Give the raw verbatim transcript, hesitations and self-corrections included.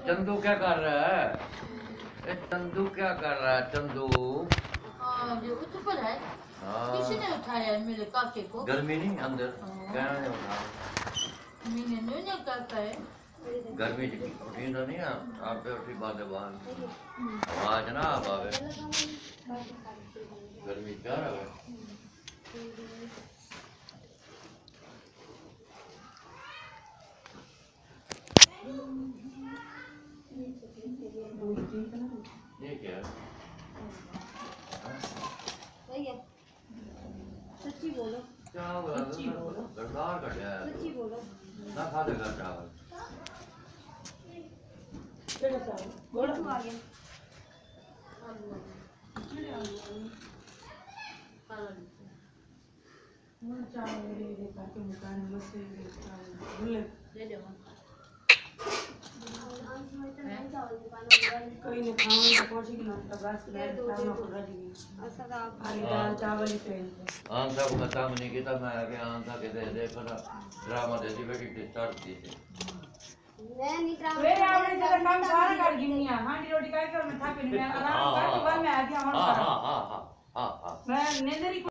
चंदू क्या कर रहा है? ए, चंदू क्या कर रहा है? चंदू हाँ ये उठ पर है। किसी ने उठाया मेरे काके को? गर्मी नहीं अंदर क्या ने उठाया? मैंने नहीं काका है। गर्मी उठी तो नहीं आप पे उठी बात है बाहर आवाज ना आ पावे गर्मी क्या रहा ये क्या है? सच्ची बोलो। क्या बोला? सच्ची बोलो। गड़बड़ कर दिया है। सच्ची बोलो। ना खा देगा चावल। चलो चावल। बोलो तू आ गया। वो चावल ले ले ताकि मकान में से चावल भूल ले ले कोई ने खाने को पहुंची कि ना तो बस ले दो दे दो ऐसा का आगे दाल चावल ही पे आम साहब का काम नहीं किया मैं आगे आम साहब के दे दे पर ड्रामा दे दी बेटी डिस्टर्ब की थी मैं नहीं ड्रामा वे आपने जरा काम सारा कर गिनी है हां रोटी का कर मैं था पे मैं आराम कर के बाद मैं आ गया और हां हां हां हां हां मैं नींद